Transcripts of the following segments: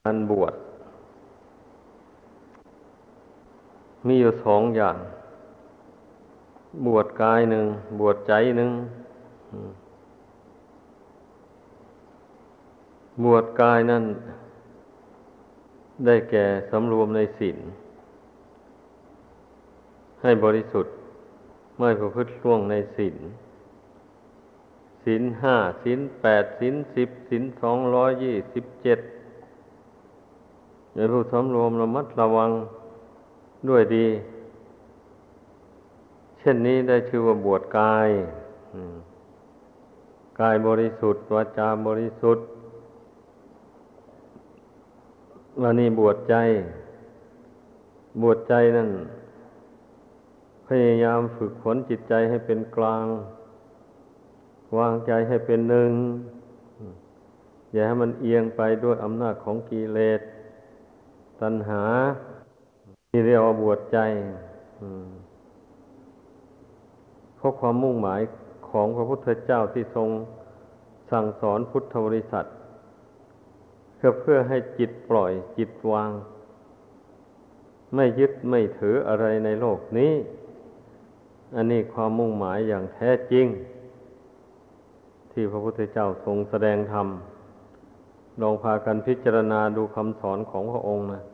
การบวชมีอยู่สองอย่างบวชกายหนึ่งบวชใจหนึ่งบวชกายนั่นได้แก่สำรวมในศีลให้บริสุทธิ์ไม่ประพฤติล่วงในศีลศีลห้าศีลแปดศีล10ศีล227อย่าผู้สำรวมระมัดระวังด้วยดีเช่นนี้ได้ชื่อว่าบวชกายกายบริสุทธิ์วาจาบริสุทธิ์วันนี้บวชใจบวชใจนั่นพยายามฝึกฝนจิตใจให้เป็นกลางวางใจให้เป็นหนึ่งอย่าให้มันเอียงไปด้วยอำนาจของกิเลสตัณหาที่เรียกว่าบวชใจเพราะความมุ่งหมายของพระพุทธเจ้าที่ทรงสั่งสอนพุทธบริษัทเพื่อให้จิตปล่อยจิตวางไม่ยึดไม่ถืออะไรในโลกนี้อันนี้ความมุ่งหมายอย่างแท้จริงที่พระพุทธเจ้าทรงแสดงธรรมลองพากันพิจารณาดูคำสอนของพระองค์นะ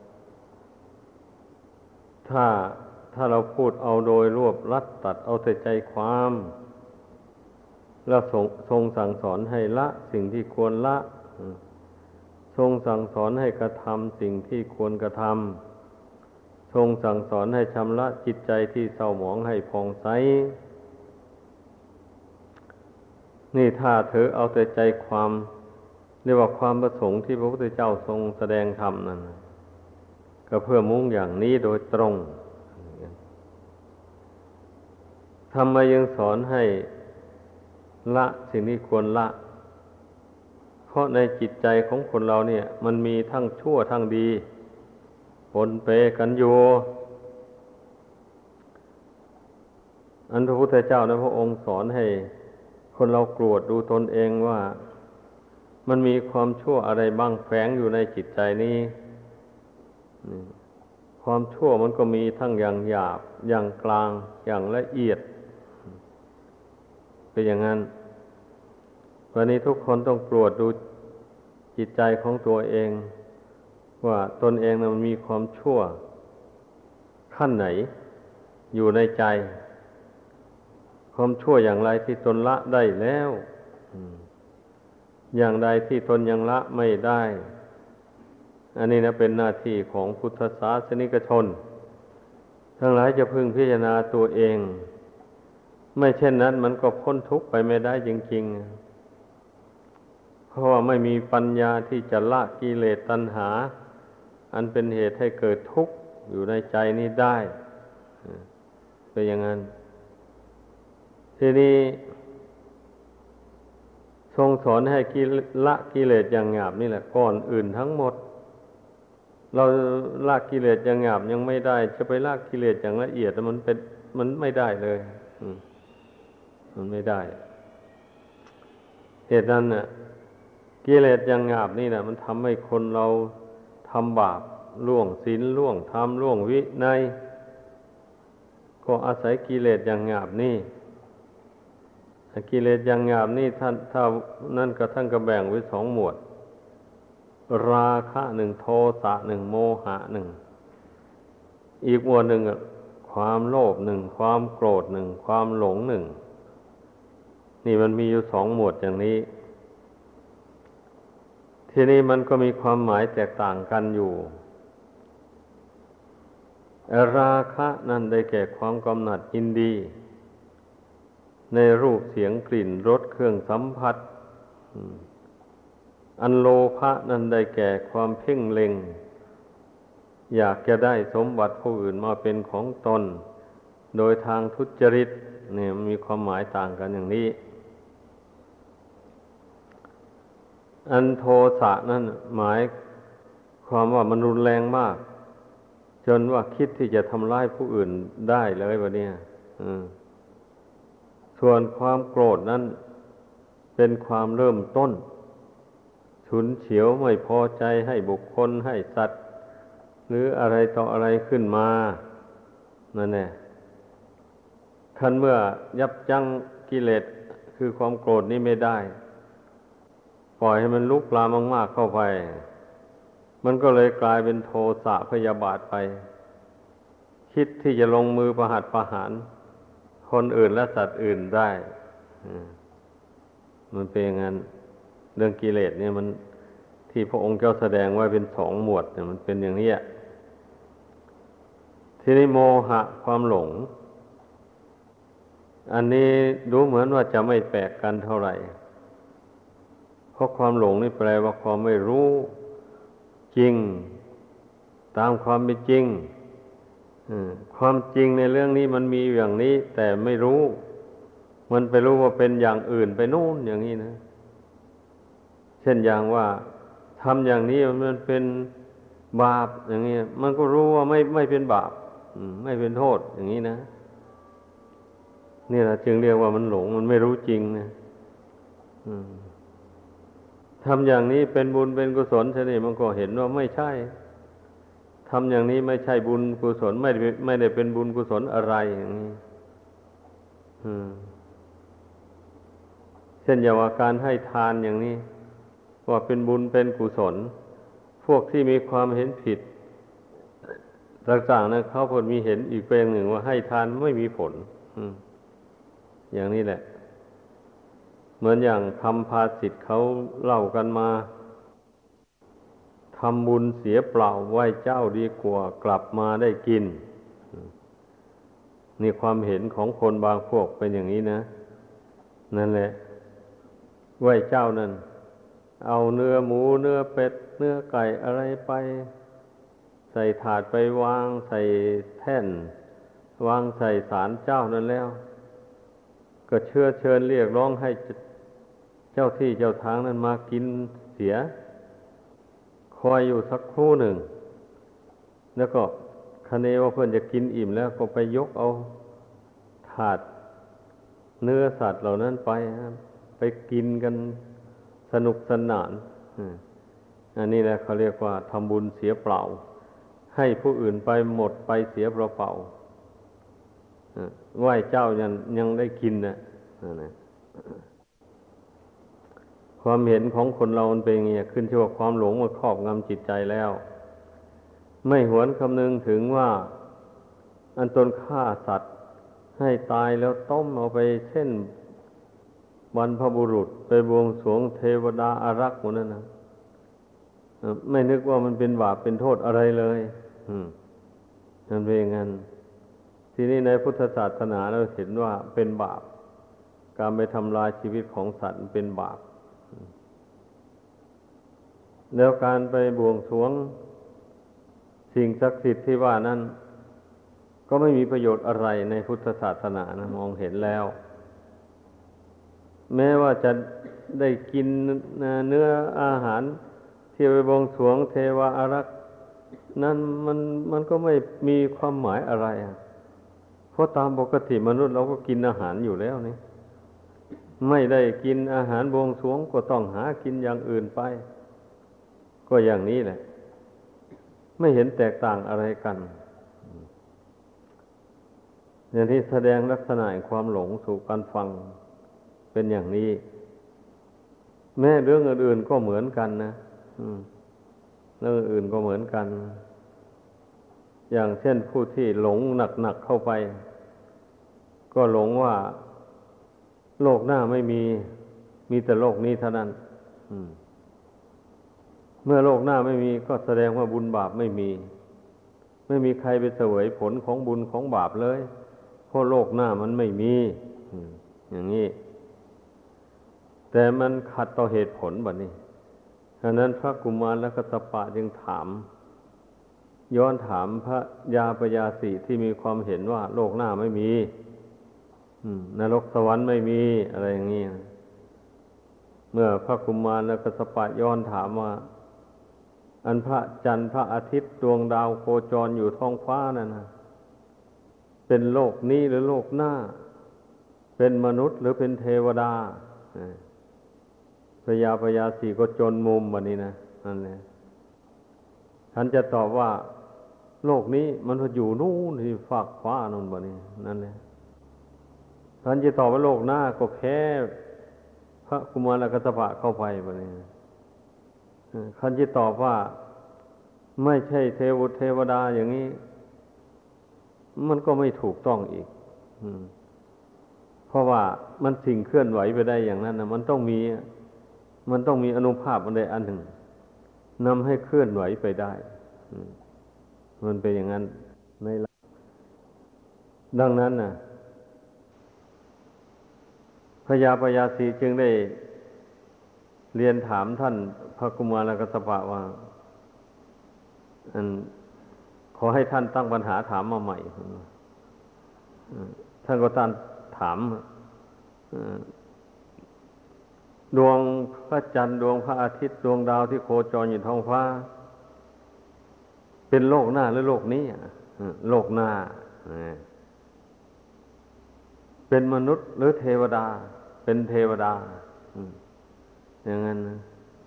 ถ้าเราพูดเอาโดยรวบรัดตัดเอาแต่ใจความแล้วทรงสั่งสอนให้ละสิ่งที่ควรละทรงสั่งสอนให้กระทำสิ่งที่ควรกระทำทรงสั่งสอนให้ชำระจิตใจที่เศร้าหมองให้ผ่องใสนี่ถ้าเธอเอาแต่ใจความเรียกว่าความประสงค์ที่พระพุทธเจ้าทรงแสดงธรรมนั่นก็เพื่อมุ่งอย่างนี้โดยตรงทำไมยังสอนให้ละสิ่งที่ควรละเพราะในจิตใจของคนเราเนี่ยมันมีทั้งชั่วทั้งดีปนเปกันอยู่อันพระพุทธเจ้าในพระองค์สอนให้คนเรากรวดดูตนเองว่ามันมีความชั่วอะไรบ้างแฝงอยู่ในจิตใจนี้ความชั่วมันก็มีทั้งอย่างหยาบอย่างกลางอย่างละเอียดเป็นอย่างนั้นวันนี้ทุกคนต้องตรวจดูจิตใจของตัวเองว่าตนเองมันมีความชั่วขั้นไหนอยู่ในใจความชั่วอย่างไรที่ตนละได้แล้วอย่างใดที่ตนยังละไม่ได้อันนี้นะเป็นหน้าที่ของพุทธศาสนิกชนทั้งหลายจะพึงพิจารณาตัวเองไม่เช่นนั้นมันก็พ้นทุกข์ไปไม่ได้จริงๆเพราะว่าไม่มีปัญญาที่จะละกิเลสตัณหาอันเป็นเหตุให้เกิดทุกข์อยู่ในใจนี้ได้เป็นอย่างนั้นทีนี้ทรงสอนให้ละกิเลสอย่างหยาบนี่แหละก่อนอื่นทั้งหมดเราละกิเลสอย่างหยาบยังไม่ได้จะไปละกิเลสอย่างละเอียดมันไม่ได้เลยมันไม่ได้เหตุนั้นน่ะกิเลสอย่างหยาบนี่น่ะมันทำให้คนเราทำบาปล่วงศีลล่วงธรรมล่วงวินัยก็อาศัยกิเลสอย่างหยาบนี่กิเลสอย่างหยาบนี่ถ้านั่นก็ท่านก็แบ่งไว้สองหมวดราคะหนึ่งโทสะหนึ่งโมหะหนึ่งอีกหมวดหนึ่งความโลภหนึ่งความโกรธหนึ่งความหลงหนึ่งนี่มันมีอยู่สองหมวดอย่างนี้ทีนี้มันก็มีความหมายแตกต่างกันอยู่ราคะนั่นได้แก่ความกำหนัดยินดีในรูปเสียงกลิ่นรสเครื่องสัมผัสอันโลภะนั่นได้แก่ความเพ่งเล็งอยากจะได้สมบัติผู้อื่นมาเป็นของตนโดยทางทุจริตเนี่ยมีความหมายต่างกันอย่างนี้อันโทสะนั่นหมายความว่ามันรุนแรงมากจนว่าคิดที่จะทำร้ายผู้อื่นได้เลยวะเนี่ยส่วนความโกรธนั้นเป็นความเริ่มต้นฉุนเฉียวไม่พอใจให้บุคคลให้สัตว์หรืออะไรต่ออะไรขึ้นมานั่นแหละคันเมื่อยับยั้งกิเลสคือความโกรธนี้ไม่ได้ปล่อยให้มันลุกลามมากๆเข้าไปมันก็เลยกลายเป็นโทสะพยาบาทไปคิดที่จะลงมือประหัตประหารคนอื่นและสัตว์อื่นได้มันเป็นอย่างนั้นเรื่องกิเลสเนี่ยมันที่พระองค์เจ้าแสดงไว้เป็นสองหมวดเนี่ยมันเป็นอย่างนี้ทีนี้โมหะความหลงอันนี้ดูเหมือนว่าจะไม่แปลกกันเท่าไหร่เพราะความหลงนี่แปลว่าความไม่รู้จริงตามความเป็นจริงความจริงในเรื่องนี้มันมีอย่างนี้แต่ไม่รู้มันไปรู้ว่าเป็นอย่างอื่นไปนู่นอย่างนี้นะเช่นอย่างว่าทำอย่างนี้มันเป็นบาปอย่างนี้มันก็รู้ว่าไม่เป็นบาปไม่เป็นโทษอย่างนี้นะนี่แหละจึงเรียกว่ามันหลงมันไม่รู้จริงนะทำอย่างนี้เป็นบุญเป็นกุศลใช่ไหมมันก็เห็นว่าไม่ใช่ทำอย่างนี้ไม่ใช่บุญกุศลไม่ได้เป็นบุญกุศลอะไรอย่างนี้เช่นอย่างว่าการให้ทานอย่างนี้ว่าเป็นบุญเป็นกุศลพวกที่มีความเห็นผิดต่างๆนะเขาพอมีเห็นอีกเป็นหนึ่งว่าให้ทานไม่มีผลอย่างนี้แหละเหมือนอย่างคำภาษิตเขาเล่ากันมาทำบุญเสียเปล่าไหว้เจ้าดีกว่ากลับมาได้กินนี่ความเห็นของคนบางพวกเป็นอย่างนี้นะนั่นแหละไหว้เจ้านั่นเอาเนื้อหมูเนื้อเป็ดเนื้อไก่อะไรไปใส่ถาดไปวางใส่แท่นวางใส่ศาลเจ้านั่นแล้วก็เชิญเรียกร้องให้เจ้าที่เจ้าทางนั้นมากินเสียคอยอยู่สักครู่หนึ่งแล้วก็คะเนว่าเพื่อนจะกินอิ่มแล้วก็ไปยกเอาถาดเนื้อสัตว์เหล่านั้นไปกินกันสนุกสนานอันนี้แหละเขาเรียกว่าทำบุญเสียเปล่าให้ผู้อื่นไปหมดไปเสียเปล่าไหว้เจ้ายังได้กินนะความเห็นของคนเรามันเป็นอย่างนี้ขึ้นชื่อว่าความหลงมันครอบงำจิตใจแล้วไม่หวนคำนึงถึงว่าอันตนฆ่าสัตว์ให้ตายแล้วต้มเอาไปเช่นบรรพบุรุษไปบวงสรวงเทวดาอารักษ์หมดนั่นนะไม่นึกว่ามันเป็นบาปเป็นโทษอะไรเลยนั่นเป็นอย่างนั้นทีนี้ในพุทธศาสนาเราเห็นว่าเป็นบาปการไปทำลายชีวิตของสัตว์เป็นบาปแล้วการไปบวงสรวงสิ่งศักดิ์สิทธิ์ที่ว่านั้นก็ไม่มีประโยชน์อะไรในพุทธศาสนานะมองเห็นแล้วแม้ว่าจะได้กินเนื้ออาหารที่ไปบวงสรวงเทวาอารักษ์นั้นมันก็ไม่มีความหมายอะไรเพราะตามปกติมนุษย์เราก็กินอาหารอยู่แล้วนี่ไม่ได้กินอาหารบวงสรวงก็ต้องหากินอย่างอื่นไปก็อย่างนี้แหละไม่เห็นแตกต่างอะไรกันอย่างที่แสดงลักษณะความหลงสู่การฟังเป็นอย่างนี้แม้เรื่องอื่นๆก็เหมือนกันนะเรื่องอื่นก็เหมือนกันอย่างเช่นผู้ที่หลงหนักๆเข้าไปก็หลงว่าโลกหน้าไม่มีแต่โลกนี้เท่านั้นเมื่อโลกหน้าไม่มีก็แสดงว่าบุญบาปไม่มีใครไปเสวยผลของบุญของบาปเลยเพราะโลกหน้ามันไม่มีอย่างนี้แต่มันขัดต่อเหตุผลบัดนี้ฉะนั้นพระกุมารและกัสสปะจึงย้อนถามพระยาปยาสีที่มีความเห็นว่าโลกหน้าไม่มีนรกสวรรค์ไม่มีอะไรอย่างนี้เมื่อพระกุมารและกัสสปะย้อนถามว่าอันพระจันทร์พระอาทิตย์ดวงดาวโคจรอยู่ท้องฟ้านั่นนะเป็นโลกนี้หรือโลกหน้าเป็นมนุษย์หรือเป็นเทวดาพญาสีก็จนมุมวันนี้นะนั่นแหละท่านจะตอบว่าโลกนี้มันอยู่นู่นที่ฟากฟ้านู่นวันนี้นั่นแหละท่านจะตอบว่าโลกหน้าก็แพ้พระกุมารกัสสปะเข้าไปวันนี้ท่านจะตอบว่าไม่ใช่เทวดาอย่างนี้มันก็ไม่ถูกต้องอีกเพราะว่ามันสิ่งเคลื่อนไหวไปได้อย่างนั้นนะมันต้องมีอานุภาพอันใดอันหนึ่งนำให้เคลื่อนไหวไปได้มันเป็นอย่างนั้นในดังนั้นนะพญาสีจึงได้เรียนถามท่านพระกุมารกัสสปะว่าขอให้ท่านตั้งปัญหาถามมาใหม่ท่านก็ถามดวงพระจันทร์ดวงพระอาทิตย์ดวงดาวที่โคจรอยู่ท้องฟ้าเป็นโลกหน้าหรือโลกนี้โลกหน้าเป็นมนุษย์หรือเทวดาเป็นเทวดาอย่างนั้นนะ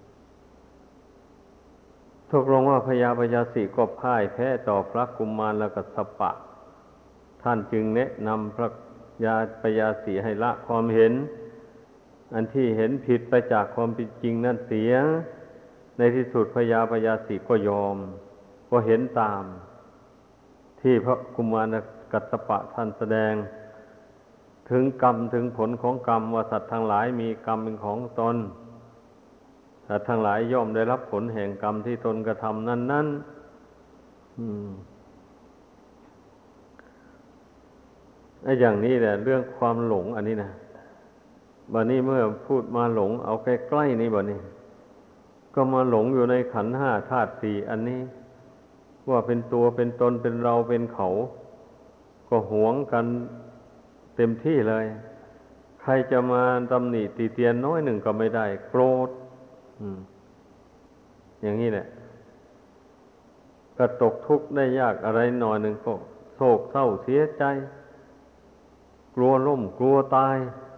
ตกลงว่าพญาสีก็พ่ายแพ้ต่อพระกุมารกัสสปะท่านจึงแนะนำพญาสีให้ละความเห็นอันที่เห็นผิดไปจากความเป็นจริงนั่นเสียในที่สุดพญาสีก็ยอมก็เห็นตามที่พระกุมารกัสสปะท่านแสดงถึงกรรมถึงผลของกรรมว่าสัตว์ทั้งหลายมีกรรมเป็นของตนสัตว์ทั้งหลายย่อมได้รับผลแห่งกรรมที่ตนกระทำนั้นไอ้อย่างนี้แหละเรื่องความหลงอันนี้นะบัดนี้เมื่อพูดมาหลงเอาใกล้ๆนี่บัดนี้ก็มาหลงอยู่ในขันธ์ห้าธาตุสี่อันนี้ว่าเป็นตัวเป็นตนเป็นเราเป็นเขาก็หวงกันเต็มที่เลยใครจะมาตำหนิติเตียนน้อยหนึ่งก็ไม่ได้โกรธอย่างนี้แหละก็ตกทุกข์ได้ยากอะไรหน่อยหนึ่งก็โศกเศร้าเสียใจกลัวล้มกลัวตาย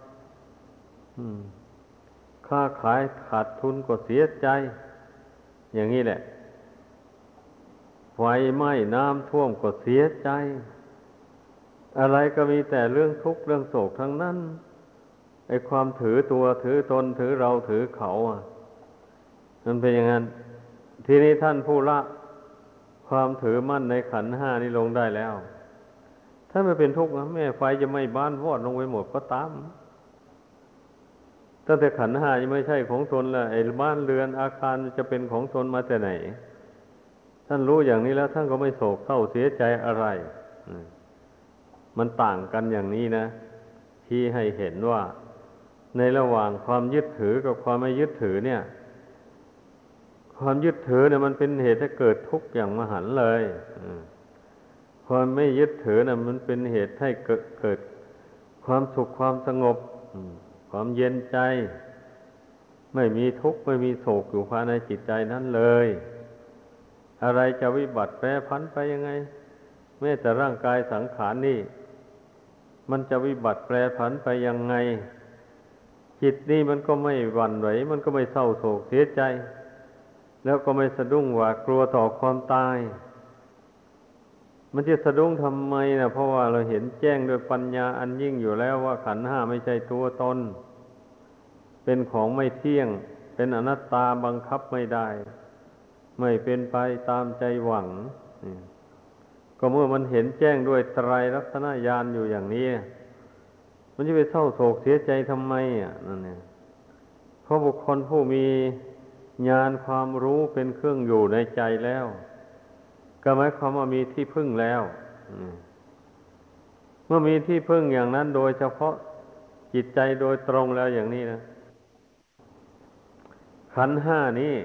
ค้าขายขาดทุนก็เสียใจอย่างนี้แหละไฟไหม้น้ำท่วมก็เสียใจอะไรก็มีแต่เรื่องทุกข์เรื่องโศกทั้งนั้นไอ้ความถือตัวถือตนถือเราถือเขามันเป็นอย่างนั้นทีนี้ท่านผู้ละความถือมั่นในขันธ์ห้านี้ลงได้แล้วถ้าไม่เป็นทุกข์นะแม่ไฟจะไหม้บ้านวอดลงไปหมดก็ตามตั้งแต่ขันธ์ห้ายังไม่ใช่ของตนแล้วไอ้บ้านเรือนอาคารจะเป็นของตนมาแต่ไหนท่านรู้อย่างนี้แล้วท่านก็ไม่โศกเศร้าเสียใจอะไรมันต่างกันอย่างนี้นะที่ให้เห็นว่าในระหว่างความยึดถือกับความไม่ยึดถือเนี่ยความยึดถือเนี่ยมันเป็นเหตุให้เกิดทุกข์อย่างมหันต์เลยความไม่ยึดถือน่ะมันเป็นเหตุให้เกิดความสุขความสงบความเย็นใจไม่มีทุกข์ไม่มีโศกอยู่ภายในจิตใจนั้นเลยอะไรจะวิบัติแปรผันไปยังไงแม้แต่ร่างกายสังขารนี่มันจะวิบัติแปรผันไปยังไงจิตนี่มันก็ไม่หวั่นไหวมันก็ไม่เศร้าโศกเสียใจแล้วก็ไม่สะดุ้งหวาดกลัวต่อความตายมันจะสะดุ้งทำไมนะเพราะว่าเราเห็นแจ้งด้วยปัญญาอันยิ่งอยู่แล้วว่าขันธ์ห้าไม่ใช่ตัวตนเป็นของไม่เที่ยงเป็นอนัตตาบังคับไม่ได้ไม่เป็นไปตามใจหวังก็เมื่อมันเห็นแจ้งด้วยไตรลักษณญาณอยู่อย่างนี้มันจะไปเศร้าโศกเสียใจทำไมนั่นเนี่ยเพราะบุคคลผู้มีญาณความรู้เป็นเครื่องอยู่ในใจแล้วก็หมายความว่ามีที่พึ่งแล้วเมื่อมีที่พึ่งอย่างนั้นโดยเฉพาะจิตใจโดยตรงแล้วอย่างนี้นะขันธ์ห้านี้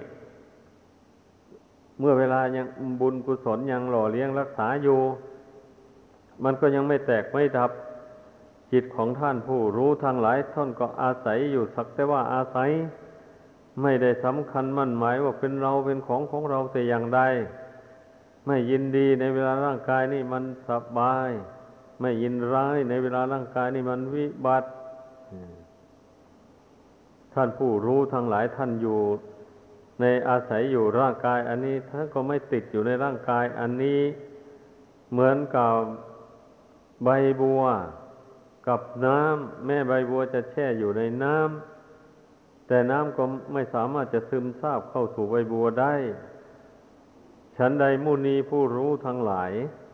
เมื่อเวลายังบุญกุศลยังหล่อเลี้ยงรักษาอยู่มันก็ยังไม่แตกไม่ดับจิตของท่านผู้รู้ทั้งหลายท่านก็อาศัยอยู่สักแต่ว่าอาศัยไม่ได้สำคัญมั่นหมายว่าเป็นเราเป็นของเราแต่อย่างใดไม่ยินดีในเวลาร่างกายนี่มันสบายไม่ยินร้ายในเวลาร่างกายนี่มันวิบัติท่านผู้รู้ทั้งหลายท่านอยู่ในอาศัยอยู่ร่างกายอันนี้ท่านก็ไม่ติดอยู่ในร่างกายอันนี้เหมือนกับใบบัวกับน้ำแม่ใบบัวจะแช่อยู่ในน้ำแต่น้ำก็ไม่สามารถจะซึมซาบเข้าสู่ใบบัวได้ฉันใดมุนีผู้รู้ทั้งหลาย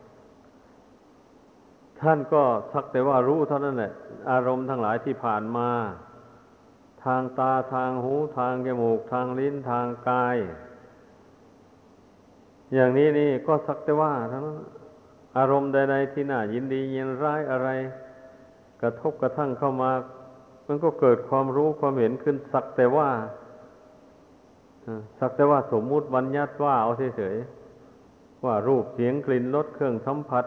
ท่านก็สักแต่ว่ารู้เท่านั้นแหละอารมณ์ทั้งหลายที่ผ่านมาทางตาทางหูทางจมูกทางลิ้นทางกายอย่างนี้นี่ก็สักแต่ว่าทั้งนั้นอารมณ์ใดๆที่น่ายินดียินร้ายอะไรกระทบกระทั่งเข้ามามันก็เกิดความรู้ความเห็นขึ้นสักแต่ว่าสมมุติบัญญัติว่าเอาเฉยๆว่ารูปเสียงกลิ่นรสเครื่องสัมผัส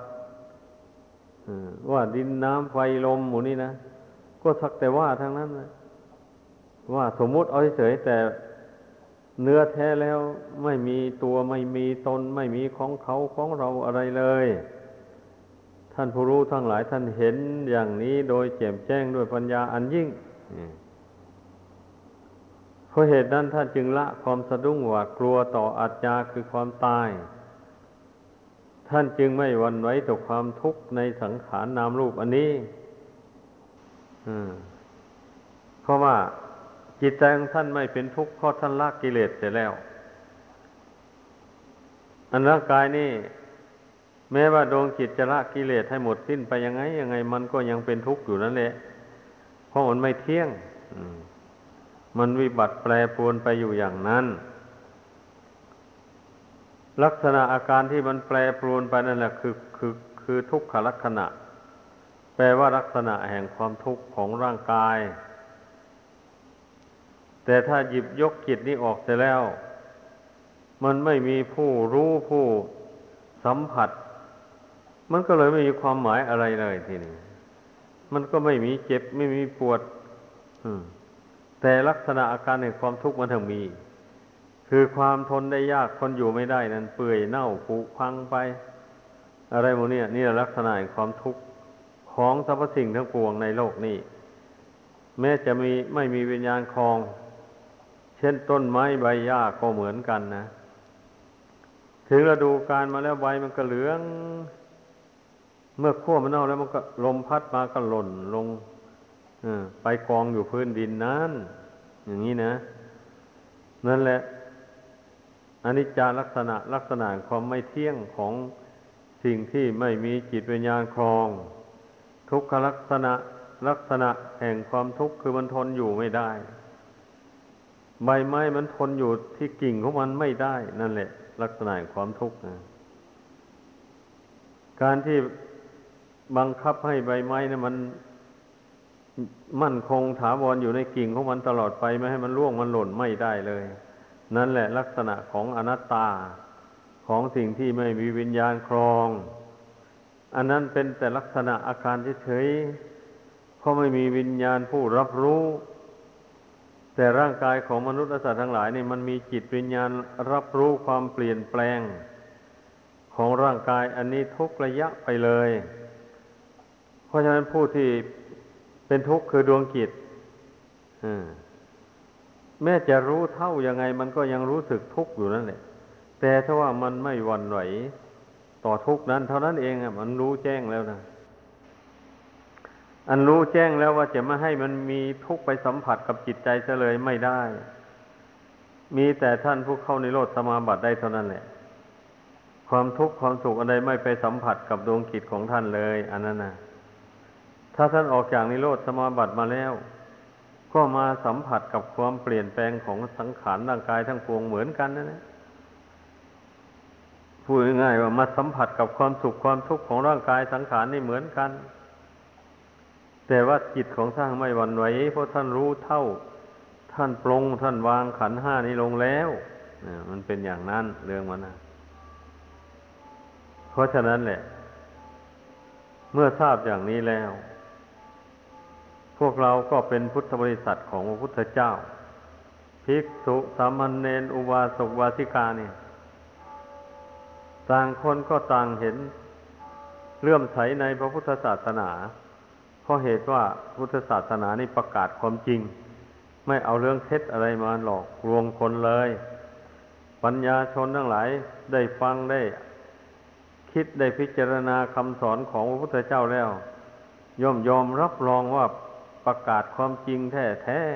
ว่าดินน้ำไฟลมหมู่นี้นะก็สักแต่ว่าทั้งนั้นนะว่าสมมุติเอาเฉยๆแต่เนื้อแท้แล้วไม่มีตัวไม่มีตนไม่มีของเขาของเราอะไรเลยท่านผู้รู้ทั้งหลายท่านเห็นอย่างนี้โดยแจ่มแจ้งด้วยปัญญาอันยิ่งเพราะเหตุนั้นท่านจึงละความสะดุ้งหวาดกลัวต่ออาชญาคือความตายท่านจึงไม่หวั่นไหวต่อความทุกข์ในสังขารนามรูปอันนี้เพราะว่าจิตใจของท่านไม่เป็นทุกข์เพราะท่านละกิเลสเสร็จแล้วอันร่างกายนี่แม้ว่าดวงจิตจะละกิเลสให้หมดสิ้นไปยังไงยังไงมันก็ยังเป็นทุกข์อยู่นั่นแหละเพราะมันไม่เที่ยงมันวิบัติแปรปรวนไปอยู่อย่างนั้นลักษณะอาการที่มันแปรปรวนไปนั่นแหละคือทุกขลักษณะแปลว่าลักษณะแห่งความทุกข์ของร่างกายแต่ถ้าหยิบยกจิตนี้ออกเสียแล้วมันไม่มีผู้รู้ผู้สัมผัสมันก็เลยไม่มีความหมายอะไรเลยทีนี้มันก็ไม่มีเจ็บไม่มีปวดแต่ลักษณะอาการแห่งความทุกข์มันถึงมีคือความทนได้ยากทนอยู่ไม่ได้นั้นเปื่อยเน่าผุพังไปอะไรหมดเนี่ยนี่ลักษณะแห่งความทุกข์ของสรรพสิ่งทั้งปวงในโลกนี้แม้จะไม่มีวิญญาณครองเช่นต้นไม้ใบหญ้าก็เหมือนกันนะถึงฤดูกาลมาแล้วใบมันก็เหลืองเมื่อขั้วมันเน่าแล้วมันก็ลมพัดมาก็หล่นลงไปกองอยู่พื้นดินนั้นอย่างนี้นะนั่นแหละอนิจจาลักษณะความไม่เที่ยงของสิ่งที่ไม่มีจิตวิญญาณครองทุกขลักษณะแห่งความทุกข์คือมันทนอยู่ไม่ได้ใบไม้มันทนอยู่ที่กิ่งของมันไม่ได้นั่นแหละลักษณะแห่งความทุกข์นะการที่บังคับให้ใบไม้เนี่ยมันมั่นคงถาวรอยู่ในกิ่งของมันตลอดไปไม่ให้มันร่วงมันหล่นไม่ได้เลยนั่นแหละลักษณะของอนัตตาของสิ่งที่ไม่มีวิญญาณครองอันนั้นเป็นแต่ลักษณะอาการเฉยๆเพราะไม่มีวิญญาณผู้รับรู้แต่ร่างกายของมนุษย์และสัตว์ทั้งหลายนี่มันมีจิตวิญญาณรับรู้ความเปลี่ยนแปลงของร่างกายอันนี้ทุกระยะไปเลยเพราะฉะนั้นผู้ที่เป็นทุกข์คือดวงจิตแม้จะรู้เท่ายังไงมันก็ยังรู้สึกทุกข์อยู่นั่นแหละแต่ถ้าว่ามันไม่หวั่นไหวต่อทุกข์นั้นเท่านั้นเองมันรู้แจ้งแล้วนะอันรู้แจ้งแล้วว่าจะไม่ให้มันมีทุกข์ไปสัมผัสกับจิตใจซะเลยไม่ได้มีแต่ท่านผู้เข้านิโรธสมาบัติได้เท่านั้นแหละความทุกข์ความสุขอะไรไม่ไปสัมผัสกับดวงจิตของท่านเลยอันนั้นนะถ้าท่านออกจากนิโรธสมาบัติมาแล้วก็มาสัมผัสกับความเปลี่ยนแปลงของสังขารร่างกายทั้งปวงเหมือนกันนั่นแหละพูดง่ายๆว่ามาสัมผัสกับความสุขความทุกข์ของร่างกายสังขารนี่เหมือนกันแต่ว่าจิตของท่านไม่หวั่นไหวเพราะท่านรู้เท่าท่านปลงท่านวางขันธ์ห้านี้ลงแล้วมันเป็นอย่างนั้นเรื่องมันนะเพราะฉะนั้นแหละเมื่อทราบอย่างนี้แล้วพวกเราก็เป็นพุทธบริษัทของพระพุทธเจ้าภิกษุสามเณรอุบาสกอุบาสิกาเนี่ยต่างคนก็ต่างเห็นเลื่อมใสในพระพุทธศาสนาเพราะเหตุว่าพุทธศาสนานี่ประกาศความจริงไม่เอาเรื่องเท็จอะไรมาหลอกลวงคนเลย ปัญญาชนทั้งหลายได้ฟังได้คิดได้พิจารณาคำสอนของพระพุทธเจ้าแล้วย่อมยอมรับรองว่าประกาศความจริงแท้แท้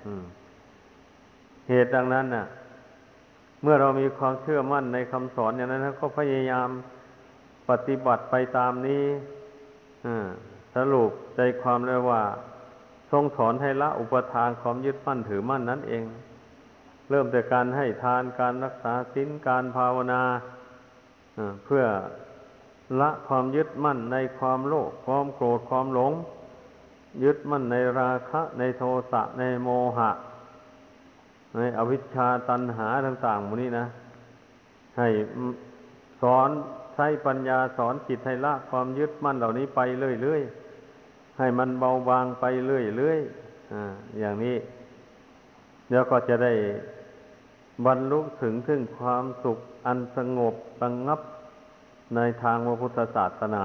เหตุดังนั้นน่ะเมื่อเรามีความเชื่อมั่นในคำสอนอย่างนั้นก็พยายามปฏิบัติไปตามนี้สรุปใจความเลยว่าทรงสอนให้ละอุปทานความยึดมั่นถือมั่นนั่นเองเริ่มจากการให้ทานการรักษาศีลการภาวนาเพื่อละความยึดมั่นในความโลภความโกรธความหลงยึดมั่นในราคะในโทสะในโมหะในอวิชชาตัณหาต่างๆหมดนี้นะให้สอนใช้ปัญญาสอนจิตให้ละความยึดมั่นเหล่านี้ไปเรื่อยๆให้มันเบาบางไปเรื่อยๆอย่างนี้เดี๋ยวก็จะได้บรรลุถึงความสุขอันสงบระงับในทางพระพุทธศาสนา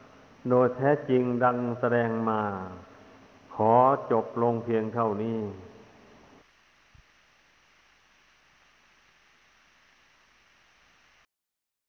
โดยแท้จริงดังแสดงมาขอจบลงเพียงเท่านี้